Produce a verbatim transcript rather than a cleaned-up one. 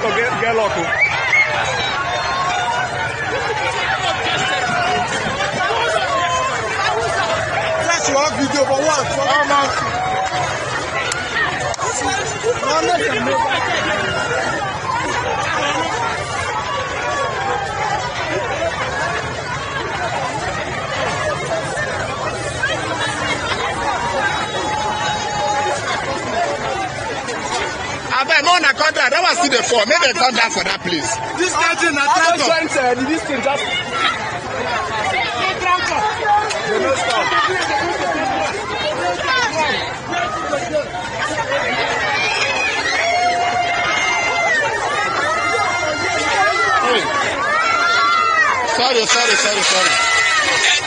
to get get lock. That's your video for what? For how much? Mona contract, that was still the four. Maybe they come down for that place. This country na tractor. This thing just. They no stop. Sorry, sorry, sorry, sorry.